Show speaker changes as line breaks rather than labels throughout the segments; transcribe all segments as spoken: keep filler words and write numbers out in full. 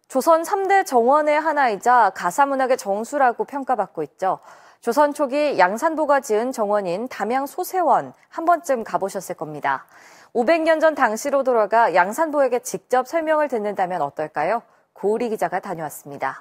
조선 삼 대 정원의 하나이자 가사문학의 정수라고 평가받고 있죠. 조선 초기 양산보가 지은 정원인 담양 소세원 한 번쯤 가보셨을 겁니다. 오백 년 전 당시로 돌아가 양산보에게 직접 설명을 듣는다면 어떨까요? 고우리 기자가 다녀왔습니다.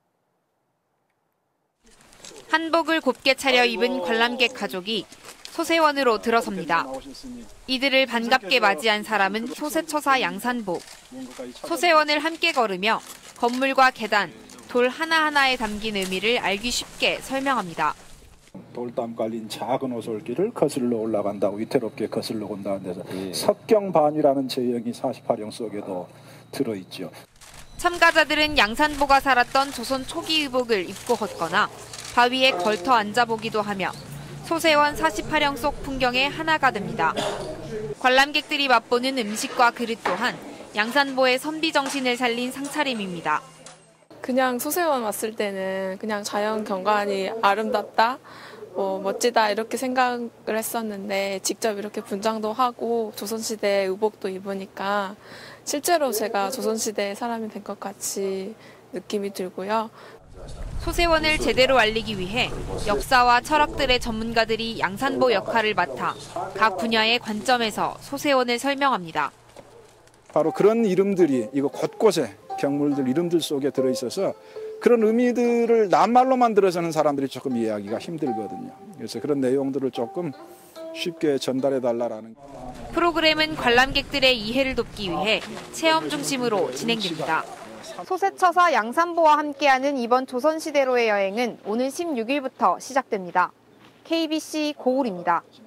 한복을 곱게 차려입은 관람객 가족이 소세원으로 들어섭니다. 이들을 반갑게 맞이한 사람은 소세처사 양산보. 소세원을 함께 걸으며 건물과 계단, 돌 하나하나에 담긴 의미를 알기 쉽게 설명합니다.
돌담 깔린 작은 오솔길을 거슬러 올라간다고 위태롭게 거슬러 온다는 데서 석경반이라는 제형이 사십팔 형 속에도 들어있죠.
참가자들은 양산보가 살았던 조선 초기 의복을 입고 걷거나 바위에 걸터 앉아보기도 하며 소세원 사십팔 형 속 풍경에 하나가 됩니다. 관람객들이 맛보는 음식과 그릇 또한 양산보의 선비 정신을 살린 상차림입니다.
그냥 소세원 왔을 때는 그냥 자연 경관이 아름답다, 뭐 멋지다 이렇게 생각을 했었는데 직접 이렇게 분장도 하고 조선시대 의복도 입으니까 실제로 제가 조선시대의 사람이 된 것 같이 느낌이 들고요.
소세원을 제대로 알리기 위해 역사와 철학들의 전문가들이 양산보 역할을 맡아 각 분야의 관점에서 소세원을 설명합니다.
바로 그런 이름들이 이거 곳곳에 경물들 이름들 속에 들어있어서 그런 의미들을 낱말로만 들어서는 사람들이 조금 이해하기가 힘들거든요. 그래서 그런 내용들을 조금 쉽게 전달해달라는.
프로그램은 관람객들의 이해를 돕기 위해 체험 중심으로 진행됩니다.
소세처사 양산보와 함께하는 이번 조선시대로의 여행은 오는 십육 일부터 시작됩니다. 케이비씨 고울입니다.